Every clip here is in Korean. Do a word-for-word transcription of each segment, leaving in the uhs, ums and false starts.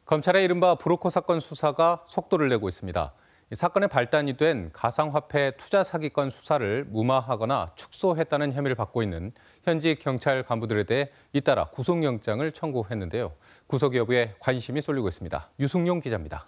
검찰의 이른바 브로커 사건 수사가 속도를 내고 있습니다. 이 사건의 발단이 된 가상화폐 투자 사기건 수사를 무마하거나 축소했다는 혐의를 받고 있는 현직 경찰 간부들에 대해 잇따라 구속영장을 청구했는데요. 구속 여부에 관심이 쏠리고 있습니다. 유승용 기자입니다.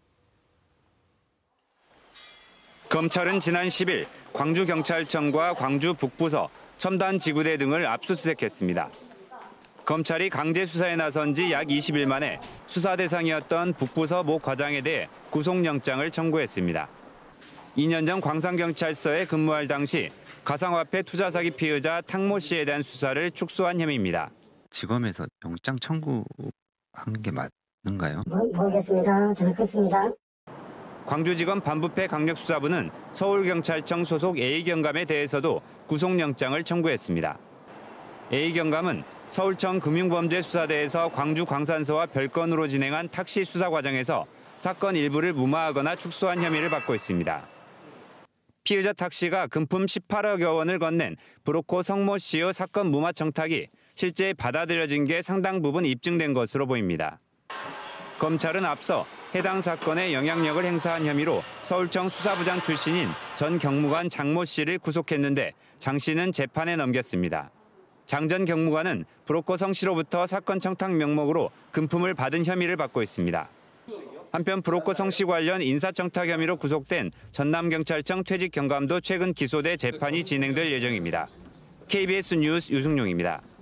검찰은 지난 십 일 광주경찰청과 광주 북부서, 첨단지구대 등을 압수수색했습니다. 검찰이 강제 수사에 나선 지 약 이십 일 만에 수사 대상이었던 북부서 모 과장에 대해 구속영장을 청구했습니다. 이 년 전 광산경찰서에 근무할 당시 가상화폐 투자 사기 피의자 탕모 씨에 대한 수사를 축소한 혐의입니다. 지검에서 영장 청구한 게 맞는가요? 모르겠습니다. 잘 듣습니다. 광주지검 반부패 강력수사부는 서울경찰청 소속 A경감에 대해서도 구속영장을 청구했습니다. A경감은 서울청 금융범죄수사대에서 광주 광산서와 별건으로 진행한 탁시 수사 과정에서 사건 일부를 무마하거나 축소한 혐의를 받고 있습니다. 피의자 탁시가 금품 십팔억여 원을 건넨 브로커 성모 씨의 사건 무마 청탁이 실제 받아들여진 게 상당 부분 입증된 것으로 보입니다. 검찰은 앞서 해당 사건에 영향력을 행사한 혐의로 서울청 수사부장 출신인 전 경무관 장모 씨를 구속했는데 장 씨는 재판에 넘겼습니다. 장 전 경무관은 브로커 성 씨로부터 사건 청탁 명목으로 금품을 받은 혐의를 받고 있습니다. 한편 브로커 성 씨 관련 인사청탁 혐의로 구속된 전남경찰청 퇴직 경감도 최근 기소돼 재판이 진행될 예정입니다. 케이비에스 뉴스 유승용입니다.